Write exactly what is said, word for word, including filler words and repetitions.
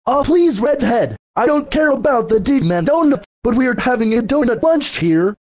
Oh, please, redhead. I don't care about the Digman donut, but we're having a donut lunch here.